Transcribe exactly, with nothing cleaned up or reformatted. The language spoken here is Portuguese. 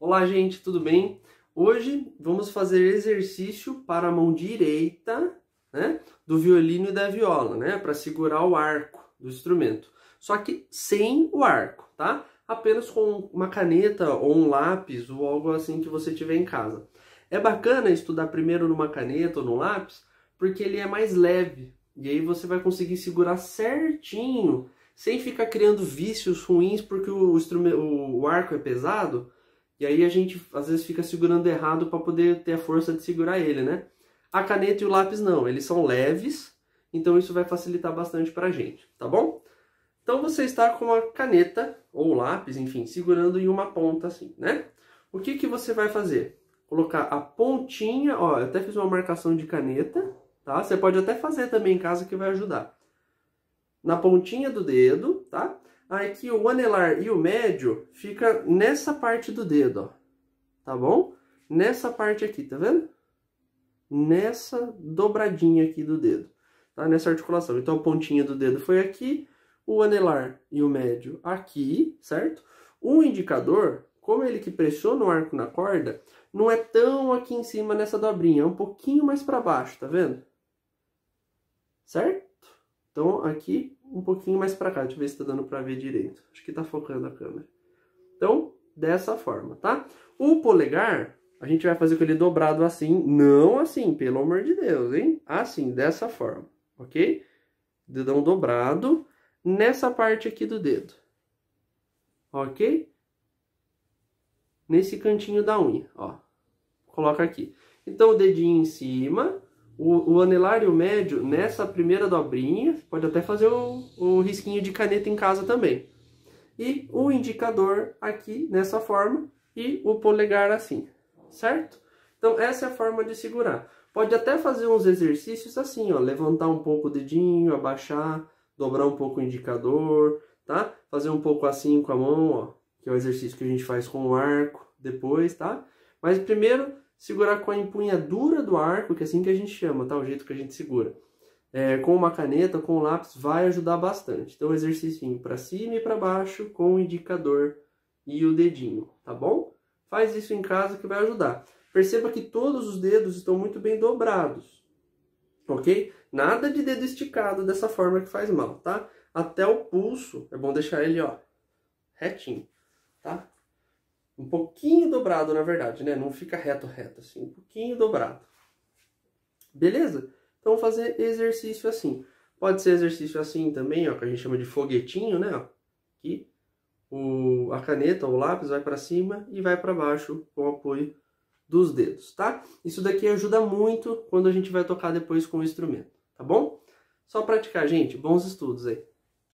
Olá, gente, tudo bem? Hoje vamos fazer exercício para a mão direita, né, do violino e da viola, né, para segurar o arco do instrumento. Só que sem o arco, tá? Apenas com uma caneta ou um lápis ou algo assim que você tiver em casa. É bacana estudar primeiro numa caneta ou no lápis, porque ele é mais leve. E aí você vai conseguir segurar certinho, sem ficar criando vícios ruins, porque o, instrumento, o arco é pesado. E aí a gente às vezes fica segurando errado para poder ter a força de segurar ele, né? A caneta e o lápis não, eles são leves, então isso vai facilitar bastante para a gente, tá bom? Então você está com a caneta ou lápis, enfim, segurando em uma ponta assim, né? O que que você vai fazer? Colocar a pontinha, ó, eu até fiz uma marcação de caneta, tá? Você pode até fazer também em casa que vai ajudar. Na pontinha do dedo, tá? Aqui o anelar e o médio fica nessa parte do dedo, ó. Tá bom? Nessa parte aqui, tá vendo? Nessa dobradinha aqui do dedo, tá? Nessa articulação. Então a pontinha do dedo foi aqui, o anelar e o médio aqui, certo? O indicador, como ele que pressiona o arco na corda, não é tão aqui em cima nessa dobrinha, é um pouquinho mais para baixo, tá vendo? Certo? Então aqui um pouquinho mais para cá, deixa eu ver se tá dando para ver direito. Acho que tá focando a câmera. Então, dessa forma, tá? O polegar, a gente vai fazer com ele dobrado assim, não assim, pelo amor de Deus, hein? Assim, dessa forma, ok? Dedão dobrado nessa parte aqui do dedo, ok? Nesse cantinho da unha, ó. Coloca aqui. Então, o dedinho em cima, o, o anelar e o médio nessa primeira dobrinha, pode até fazer o, o risquinho de caneta em casa também. E o indicador aqui nessa forma e o polegar assim, certo? Então, essa é a forma de segurar. Pode até fazer uns exercícios assim, ó, levantar um pouco o dedinho, abaixar, dobrar um pouco o indicador, tá? Fazer um pouco assim com a mão, ó, que é o exercício que a gente faz com o arco depois, tá? Mas primeiro, segurar com a empunhadura do arco, que é assim que a gente chama, tá? O jeito que a gente segura. É, com uma caneta, com o lápis, vai ajudar bastante. Então, exercício para cima e para baixo, com o indicador e o dedinho, tá bom? Faz isso em casa que vai ajudar. Perceba que todos os dedos estão muito bem dobrados, ok? Nada de dedo esticado dessa forma que faz mal, tá? Até o pulso, é bom deixar ele, ó, retinho, tá? Um pouquinho dobrado, na verdade, né? Não fica reto, reto, assim, um pouquinho dobrado. Beleza? Então, fazer exercício assim. Pode ser exercício assim também, ó, que a gente chama de foguetinho, né? Ó, aqui, o, a caneta ou o lápis vai para cima e vai para baixo com o apoio dos dedos, tá? Isso daqui ajuda muito quando a gente vai tocar depois com o instrumento, tá bom? Só praticar, gente. Bons estudos aí.